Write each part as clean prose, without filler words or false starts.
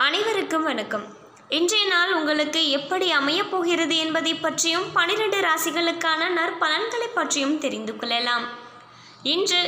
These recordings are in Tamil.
அனைவருக்கும் வணக்கம். இன்றைய நாள் உங்களுக்கு எப்படி அமையப் போகிறது என்பதை பற்றியும் 12 ராசிகளுக்கான நற்பலன்களை பற்றியும் தெரிந்து கொள்ளலாம். இன்று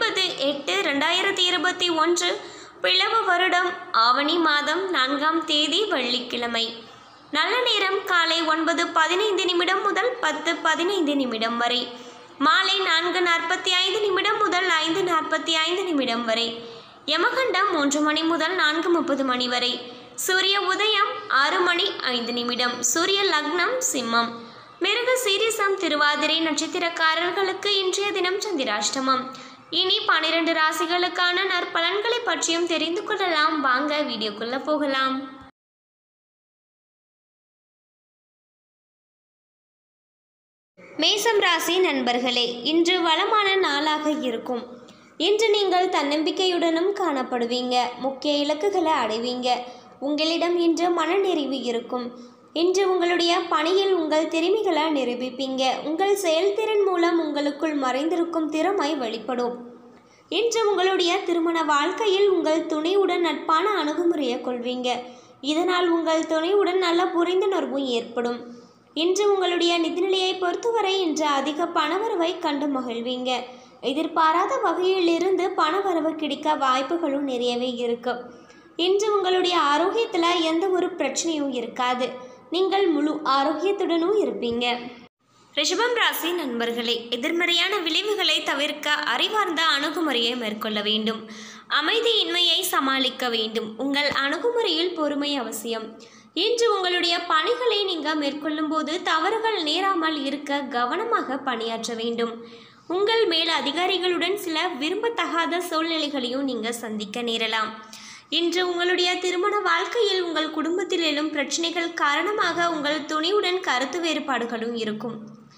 20/8/2021 பிளவு வருடம் ஆவணி மாதம் 4ஆம் தேதி வெள்ளிக்கிழமை. நல்ல நேரம் காலை 9:15 முதல் 10:15 வரை, மாலை 4:45 முதல் 5:45 வரை, யமகண்டம் 3 மணி முதல் 4:30 வரை, சூரிய உதயம் 6:05. சூரிய லக்னம் சிம்மம். மிருக சீரிசம் திருவாதிரை நட்சத்திரக்காரர்களுக்கு இன்றைய தினம் சந்திராஷ்டமம். இனி 12 ராசிகளுக்கான நற்பலன்களை பற்றியும் தெரிந்து கொள்ளலாம். வாங்க வீடியோக்குள்ள போகலாம். மேசம் ராசி நண்பர்களே, இன்று வளமான நாளாக இருக்கும். இன்று நீங்கள் தன்னம்பிக்கையுடனும் காணப்படுவீங்க. முக்கிய இலக்குகளை அடைவீங்க. உங்களிடம் இன்று மனநிறைவு இருக்கும். இன்று உங்களுடைய பணியில் உங்கள் திறமைகளை நிரூபிப்பீங்க. உங்கள் செயல்திறன் மூலம் உங்களுக்குள் மறைந்திருக்கும் திறமை வெளிப்படும். இன்று உங்களுடைய திருமண வாழ்க்கையில் உங்கள் துணையுடன் நட்பான அணுகுமுறையை கொள்வீங்க. இதனால் உங்கள் துணையுடன் நல்ல புரிந்துணர்வும் ஏற்படும். இன்று உங்களுடைய நிதிநிலையை பொறுத்தவரை இன்று அதிக பணவரவை கண்டு மகிழ்வீங்க. எதிர்பாராத வகையில் இருந்து பணவரவு கிடைக்க வாய்ப்புகளும் நிறையவே இருக்கு. இன்று உங்களுடைய ஆரோக்கியத்தில் எந்த ஒரு பிரச்சனையும் இருக்காது. நீங்கள் முழு ஆரோக்கியத்துடனும் இருப்பீங்க. ரிஷபம் ராசி நண்பர்களே, எதிர்மறையான விளைவுகளை தவிர்க்க அறிவார்ந்த அணுகுமுறையை மேற்கொள்ள வேண்டும். அமைதியின்மையை சமாளிக்க வேண்டும். உங்கள் அணுகுமுறையில் பொறுமை அவசியம். இன்று உங்களுடைய பணிகளை நீங்கள் மேற்கொள்ளும் போது தவறுகள் நேராமல் இருக்க கவனமாக பணியாற்ற வேண்டும். உங்கள் மேல் அதிகாரிகளுடன் சில விரும்பத்தகாத சூழ்நிலைகளையும் நீங்கள் சந்திக்க நேரலாம். இன்று உங்களுடைய திருமண வாழ்க்கையில் உங்கள் குடும்பத்தில் எழும் பிரச்சனைகள் காரணமாக உங்கள் துணையுடன் கருத்து வேறுபாடுகளும் இருக்கும்.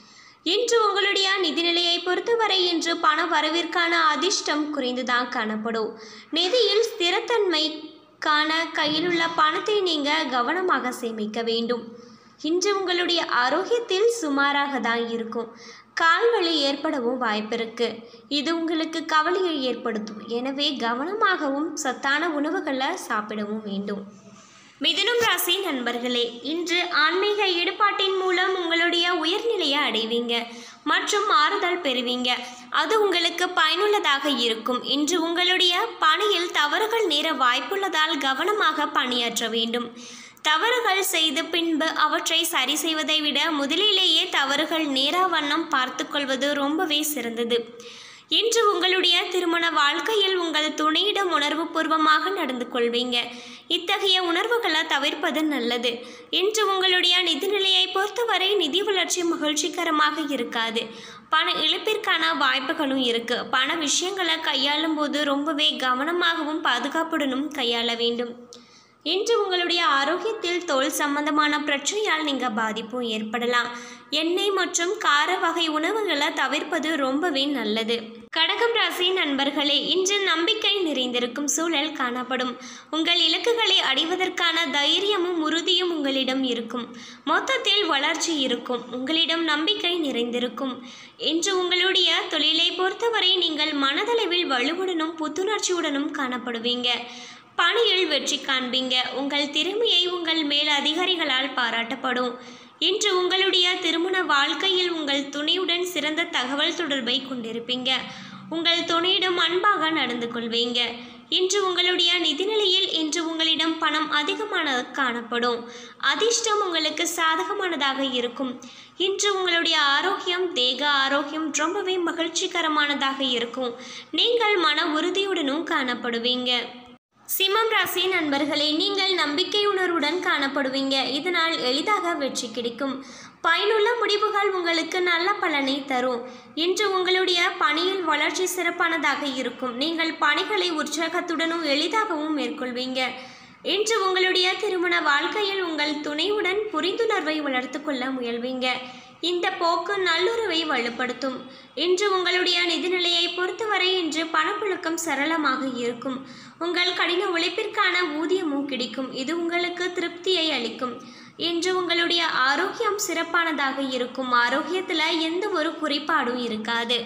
இன்று உங்களுடைய நிதிநிலையை பொறுத்தவரை இன்று பண வரவிற்கான அதிர்ஷ்டம் குறைந்துதான் காணப்படும். நிதியில் ஸ்திரத்தன்மைக்கான கையில் உள்ள பணத்தை நீங்கள் கவனமாக சேமிக்க வேண்டும். இன்று உங்களுடைய ஆரோக்கியத்தில் சுமாராக தான் இருக்கும். கால்வலி ஏற்படவும் வாய்ப்பிருக்கு. இது உங்களுக்கு கவலையை ஏற்படுத்தும். எனவே கவனமாகவும் சத்தான உணவுகளை சாப்பிடவும் வேண்டும். மிதுனம் ராசி நண்பர்களே, இன்று ஆன்மீக ஈடுபாட்டின் மூலம் உங்களுடைய உயர்நிலையை அடைவீங்க மற்றும் ஆறுதல் பெறுவீங்க. அது உங்களுக்கு பயனுள்ளதாக இருக்கும். இன்று உங்களுடைய பணியில் தவறுகள் நேர வாய்ப்புள்ளதால் கவனமாக பணியாற்ற வேண்டும். தவறுகள் செய்து பின்பு அவற்றை சரி செய்வதை விட முதலிலேயே தவறுகள் நேரா வண்ணம் பார்த்து கொள்வது ரொம்பவே சிறந்தது. இன்று உங்களுடைய திருமண வாழ்க்கையில் உங்கள் துணையிடம் உணர்வு பூர்வமாக நடந்து கொள்வீங்க. இத்தகைய உணர்வுகளை தவிர்ப்பது நல்லது. இன்று உங்களுடைய நிதிநிலையை பொறுத்தவரை நிதி வளர்ச்சி மகிழ்ச்சிகரமாக இருக்காது. பண இழப்பிற்கான வாய்ப்புகளும் இருக்கு. பண விஷயங்களை கையாளும் போது ரொம்பவே கவனமாகவும் பாதுகாப்புடனும் கையாள வேண்டும். இன்று உங்களுடைய ஆரோக்கியத்தில் தோல் சம்பந்தமான பிரச்சனையால் நீங்கள் பாதிப்பும் ஏற்படலாம். எண்ணெய் மற்றும் கார வகை உணவுகளை தவிர்ப்பது ரொம்பவே நல்லது. கடகம் ராசி நண்பர்களே, இன்று நம்பிக்கை நிறைந்திருக்கும் சூழல் காணப்படும். உங்கள் இலக்குகளை அடைவதற்கான தைரியமும் உறுதியும் உங்களிடம் இருக்கும். மொத்தத்தில் வளர்ச்சி இருக்கும். உங்களிடம் நம்பிக்கை நிறைந்திருக்கும். இன்று உங்களுடைய தொழிலை பொறுத்தவரை நீங்கள் மனதளவில் வலுவுடனும் புத்துணர்ச்சியுடனும் காணப்படுவீங்க. பணியில் வெற்றி காண்பீங்க. உங்கள் திறமையை உங்கள் மேல் அதிகாரிகளால் பாராட்டப்படும். இன்று உங்களுடைய திருமண வாழ்க்கையில் உங்கள் துணையுடன் சிறந்த தகவல் தொடர்பை கொண்டிருப்பீங்க. உங்கள் துணையிடம் அன்பாக நடந்து கொள்வீங்க. இன்று உங்களுடைய நிதிநிலையில் இன்று உங்களிடம் பணம் அதிகமானது காணப்படும். அதிர்ஷ்டம் உங்களுக்கு சாதகமானதாக இருக்கும். இன்று உங்களுடைய ஆரோக்கியம், தேக ஆரோக்கியம் ரொம்பவே மகிழ்ச்சிகரமானதாக இருக்கும். நீங்கள் மன உறுதியுடனும் காணப்படுவீங்க. சிம்மம் ராசி நண்பர்களே, நீங்கள் நம்பிக்கை உணர்வுடன் காணப்படுவீங்க. இதனால் எளிதாக வெற்றி கிடைக்கும். பயனுள்ள முடிவுகள் உங்களுக்கு நல்ல பலனை தரும். இன்று உங்களுடைய பணியில் வளர்ச்சி சிறப்பானதாக இருக்கும். நீங்கள் பணிகளை உற்சாகத்துடனும் எளிதாகவும் மேற்கொள்வீங்க. இன்று உங்களுடைய திருமண வாழ்க்கையில் உங்கள் துணையுடன் புரிந்துணர்வை வளர்த்து கொள்ள முயல்வீங்க. இந்த போக்கு நல்லுறவை வலுப்படுத்தும். இன்று உங்களுடைய நிதிநிலையை பொறுத்தவரை இன்று பணப்புழக்கம் சரளமாக இருக்கும். உங்கள் கடின உழைப்பிற்கான ஊதியமும் கிடைக்கும். இது உங்களுக்கு திருப்தியை அளிக்கும். இன்று உங்களுடைய ஆரோக்கியம் சிறப்பானதாக இருக்கும். ஆரோக்கியத்தில் எந்த ஒரு குறைபாடும் இருக்காது.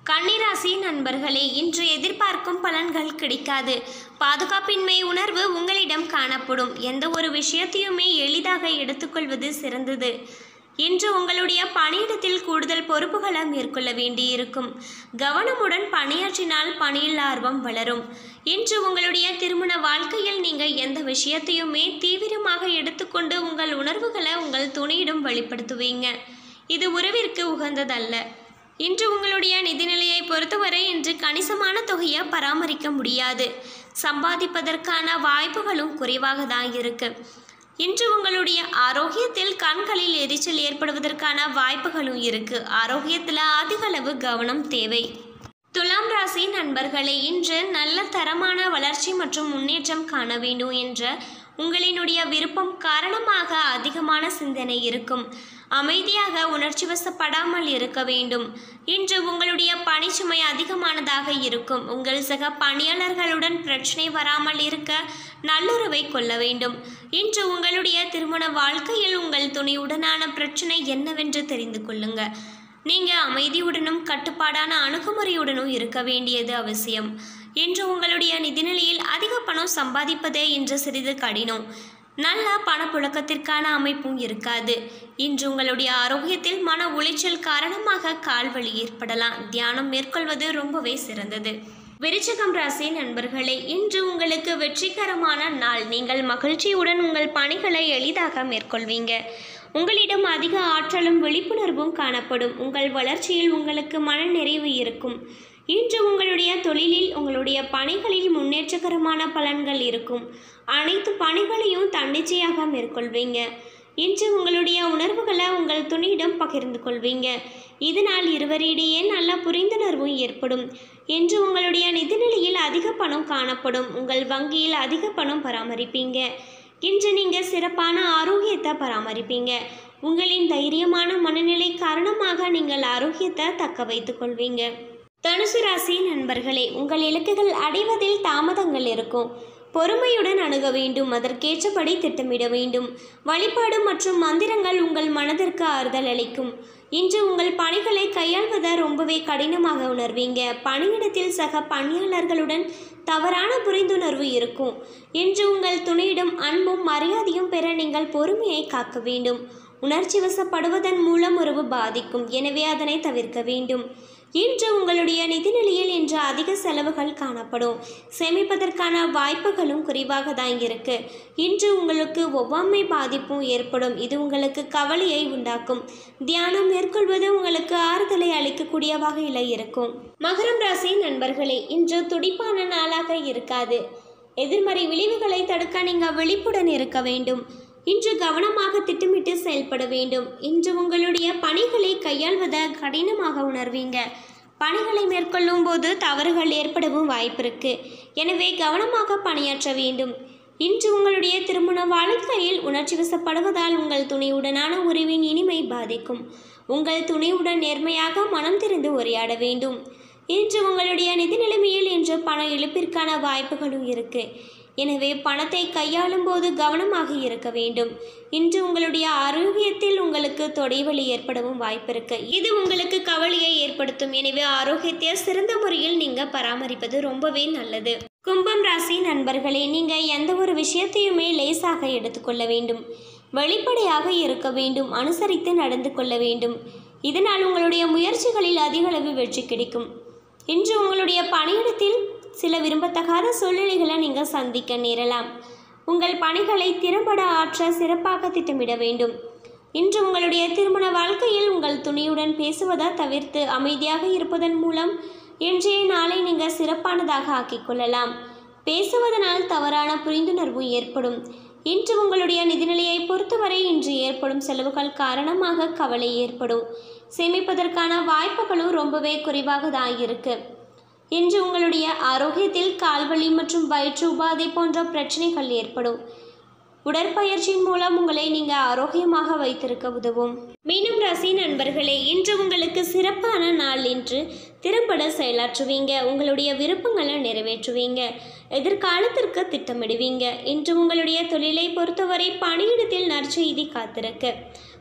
கன்னிராசி நண்பர்களே, இன்று எதிர்பார்க்கும் பலன்கள் கிடைக்காது. பாதுகாப்பின்மை உணர்வு உங்களிடம் காணப்படும். எந்த ஒரு விஷயத்தையுமே எளிதாக எடுத்துக்கொள்வது சிறந்தது. இன்று உங்களுடைய பணியிடத்தில் கூடுதல் பொறுப்புகளை மேற்கொள்ள வேண்டியிருக்கும். கவனமுடன் பணியாற்றினால் பணியில் ஆர்வம் வளரும். இன்று உங்களுடைய திருமண வாழ்க்கையில் நீங்கள் எந்த விஷயத்தையுமே தீவிரமாக எடுத்துக்கொண்டு உங்கள் உணர்வுகளை உங்கள் துணையிடம் வெளிப்படுத்துவீங்க. இது உறவிற்கு உகந்ததல்ல. இன்று உங்களுடைய நிதிநிலையை பொறுத்தவரை இன்று கணிசமான தொகையை பராமரிக்க முடியாது. சம்பாதிப்பதற்கான வாய்ப்புகளும் குறைவாக தான் இருக்கு. இன்று உங்களுடைய ஆரோக்கியத்தில் கண்களில் எரிச்சல் ஏற்படுவதற்கான வாய்ப்புகளும் இருக்கு. ஆரோக்கியத்தில் அதிக அளவு கவனம் தேவை. துலாம் ராசி நண்பர்களே, இன்று நல்ல தரமான வளர்ச்சி மற்றும் முன்னேற்றம் காண வேண்டும் என்ற உங்களினுடைய விருப்பம் காரணமாக அதிகமான சிந்தனை இருக்கும். அமைதியாக உணர்ச்சி வசப்படாமல் இருக்க வேண்டும். இன்று உங்களுடைய பணிச்சுமை அதிகமானதாக இருக்கும். உங்கள் சக பணியாளர்களுடன் பிரச்சனை வராமல் இருக்க நல்லுறவை கொள்ள வேண்டும். இன்று உங்களுடைய திருமண வாழ்க்கையில் உங்கள் துணையுடனான பிரச்சனை என்னவென்று தெரிந்து கொள்ளுங்க. நீங்கள் அமைதியுடனும் கட்டுப்பாடான அணுகுமுறையுடனும் இருக்க வேண்டியது அவசியம். இன்று உங்களுடைய நிதிநிலையில் அதிக பணம் சம்பாதிப்பதே இன்று சிறிது கடினம். நல்ல பணப்புழக்கத்திற்கான அமைப்பும் இருக்காது. இன்று உங்களுடைய ஆரோக்கியத்தில் மன உளைச்சல் காரணமாக கால்வலி ஏற்படலாம். தியானம் மேற்கொள்வது ரொம்பவே சிறந்தது. விருச்சிகம் ராசி நண்பர்களே, இன்று உங்களுக்கு வெற்றிகரமான நாள். நீங்கள் மகிழ்ச்சியுடன் உங்கள் பணிகளை எளிதாக மேற்கொள்வீங்க. உங்களிடம் அதிக ஆற்றலும் விழிப்புணர்வும் காணப்படும். உங்கள் வளர்ச்சியில் உங்களுக்கு மன நிறைவு இருக்கும். இன்று உங்களுடைய தொழிலில் உங்களுடைய பணிகளில் முன்னேற்றகரமான பலன்கள் இருக்கும். அனைத்து பணிகளையும் தன்னிச்சையாக மேற்கொள்வீங்க. இன்று உங்களுடைய உணர்வுகளை உங்கள் துணையிடம் பகிர்ந்து கொள்வீங்க. இதனால் இருவரிடையே நல்ல புரிந்துணர்வும் ஏற்படும். இன்று உங்களுடைய நிதிநிலையில் அதிக பணம் காணப்படும். உங்கள் வங்கியில் அதிக பணம் பராமரிப்பீங்க. இன்று நீங்கள் சிறப்பான ஆரோக்கியத்தை பராமரிப்பீங்க. உங்களின் தைரியமான மனநிலை காரணமாக நீங்கள் ஆரோக்கியத்தை தக்க வைத்துக் கொள்வீங்க. தனுசு ராசி நண்பர்களே, உங்கள் இலக்குகள் அடைவதில் தாமதங்கள் இருக்கும். பொறுமையுடன் அணுக வேண்டும். அதற்கேற்றபடி திட்டமிட வேண்டும். வழிபாடு மற்றும் மந்திரங்கள் உங்கள் மனதிற்கு ஆறுதல் அளிக்கும். இன்று உங்கள் பணிகளை கையாள்வதை ரொம்பவே கடினமாக உணர்வீங்க. பணியிடத்தில் சக பணியாளர்களுடன் தவறான புரிந்துணர்வு இருக்கும். இன்று உங்கள் துணையிடம் அன்பும் மரியாதையும் பெற நீங்கள் பொறுமையை காக்க வேண்டும். உணர்ச்சி வசப்படுவதன் மூலம் உறவு பாதிக்கும். எனவே அதனை தவிர்க்க வேண்டும். இன்று உங்களுடைய நிதிநிலையில் இன்று அதிக செலவுகள் காணப்படும். சேமிப்பதற்கான வாய்ப்புகளும் குறைவாக தான் இருக்கு. இன்று உங்களுக்கு ஒவ்வாமை பாதிப்பும் ஏற்படும். இது உங்களுக்கு கவலையை உண்டாக்கும். தியானம் மேற்கொள்வது உங்களுக்கு ஆறுதலை அளிக்கக்கூடிய வகையில் இருக்கும். மகரம் ராசி நண்பர்களே, இன்று துடிப்பான நாளாக இருக்காது. எதிர்மறை விளைவுகளை தடுக்க நீங்கள் விழிப்புடன் இருக்க வேண்டும். இன்று கவனமாக திட்டமிட்டு செயல்பட வேண்டும். இன்று உங்களுடைய பணிகளை கையாள்வதை கடினமாக உணர்வீங்க. பணிகளை மேற்கொள்ளும் போது தவறுகள் ஏற்படவும் வாய்ப்பு இருக்கு. எனவே கவனமாக பணியாற்ற வேண்டும். இன்று உங்களுடைய திருமண வாழ்க்கையில் உணர்ச்சி வசப்படுவதால் உங்கள் துணையுடனான உறவின் இனிமை பாதிக்கும். உங்கள் துணையுடன் நேர்மையாக மனம் திறந்து உரையாட வேண்டும். இன்று உங்களுடைய நிதி நிலைமையில் இன்று பண இழப்பிற்கான வாய்ப்புகளும் இருக்கு. எனவே பணத்தை கையாளும் போது கவனமாக இருக்க வேண்டும். இன்று உங்களுடைய ஆரோக்கியத்தில் உங்களுக்கு தொடைவலி ஏற்படவும் வாய்ப்பு இருக்கு. இது உங்களுக்கு கவலையை ஏற்படுத்தும். எனவே ஆரோக்கியத்தை சிறந்த முறையில் நீங்கள் பராமரிப்பது ரொம்பவே நல்லது. கும்பம் ராசி நண்பர்களே, நீங்கள் எந்த ஒரு விஷயத்தையுமே லேசாக எடுத்துக்கொள்ள வேண்டும். வெளிப்படையாக இருக்க வேண்டும். அனுசரித்து நடந்து கொள்ள வேண்டும். இதனால் உங்களுடைய முயற்சிகளில் அதிக அளவு வெற்றி கிடைக்கும். இன்று உங்களுடைய பணியிடத்தில் சில விரும்பத்தகாத சூழ்நிலைகளை நீங்கள் சந்திக்க நேரலாம். உங்கள் பணிகளை திறம்பட ஆற்ற சிறப்பாக திட்டமிட வேண்டும். இன்று உங்களுடைய திருமண வாழ்க்கையில் உங்கள் துணையுடன் பேசுவதை தவிர்த்து அமைதியாக இருப்பதன் மூலம் இன்றைய நாளை நீங்கள் சிறப்பானதாக ஆக்கிக்கொள்ளலாம். பேசுவதனால் தவறான புரிந்துணர்வு ஏற்படும். இன்று உங்களுடைய நிதிநிலையை பொறுத்தவரை இன்று ஏற்படும் செலவுகள் காரணமாக கவலை ஏற்படும். சேமிப்பதற்கான வாய்ப்புகளும் ரொம்பவே குறைவாக தான் இருக்கு. இன்று உங்களுடைய ஆரோக்கியத்தில் கால்வலி மற்றும் வயிற்று உபாதை போன்ற பிரச்சனைகள் ஏற்படும். உடற்பயிற்சியின் மூலம் உங்களை நீங்கள் ஆரோக்கியமாக வைத்திருக்க உதவும். மீனம் ராசி நண்பர்களே, இன்று உங்களுக்கு சிறப்பான நாள். இன்று திறம்பட செயலாற்றுவீங்க. உங்களுடைய விருப்பங்களை நிறைவேற்றுவீங்க. எதிர்காலத்திற்கு திட்டமிடுவீங்க. இன்று உங்களுடைய தொழிலை பொறுத்தவரை பணியிடத்தில் நற்செய்தி காத்திருக்கு.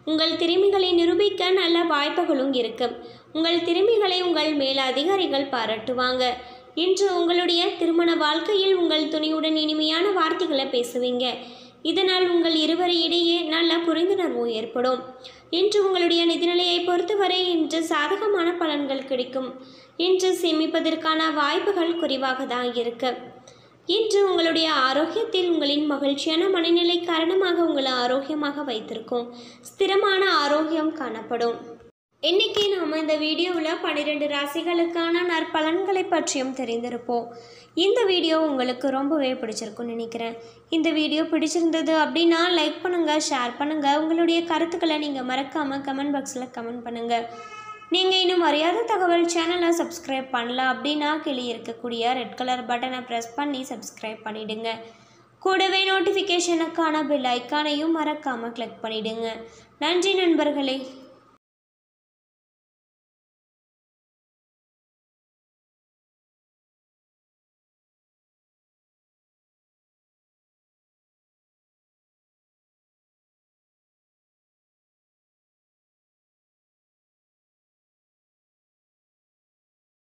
உங்கள் திறமைகளை நிரூபிக்க நல்ல வாய்ப்புகளும் இருக்கு. உங்கள் திறமைகளை உங்கள் மேல் அதிகாரிகள் பாராட்டுவாங்க. இன்று உங்களுடைய திருமண வாழ்க்கையில் உங்கள் துணையுடன் இனிமையான வார்த்தைகளை பேசுவீங்க. இதனால் உங்கள் இருவர் இடையே நல்ல புரிந்துணர்வு ஏற்படும். இன்று உங்களுடைய நிதிநிலையை பொறுத்தவரை இன்று சாதகமான பலன்கள் கிடைக்கும். இன்று சேமிப்பதற்கான வாய்ப்புகள் குறைவாக தான் இருக்கு. இன்று உங்களுடைய ஆரோக்கியத்தில் உங்களின் மகிழ்ச்சியான மனநிலை காரணமாக உங்களை ஆரோக்கியமாக வைத்திருக்கும். ஸ்திரமான ஆரோக்கியம் காணப்படும். இன்னைக்கு நாம் இந்த வீடியோவில் 12 ராசிகளுக்கான நற்பலன்களை பற்றியும் தெரிந்திருப்போம். இந்த வீடியோ உங்களுக்கு ரொம்பவே பிடிச்சிருக்குன்னு நினைக்கிறேன். இந்த வீடியோ பிடிச்சிருந்தது அப்படின்னா லைக் பண்ணுங்கள், ஷேர் பண்ணுங்கள். உங்களுடைய கருத்துக்களை நீங்கள் மறக்காமல் கமெண்ட் பாக்ஸில் கமெண்ட் பண்ணுங்கள். நீங்கள் இன்னும் அறியாத தகவல் சேனலை சப்ஸ்கிரைப் பண்ணல அப்படின்னா கீழே இருக்கக்கூடிய ரெட் கலர் பட்டனை ப்ரெஸ் பண்ணி சப்ஸ்கிரைப் பண்ணிவிடுங்க. கூடவே நோட்டிஃபிகேஷனுக்கான பெல் ஐக்கானையும் மறக்காமல் கிளிக் பண்ணிவிடுங்க. நன்றி நண்பர்களே.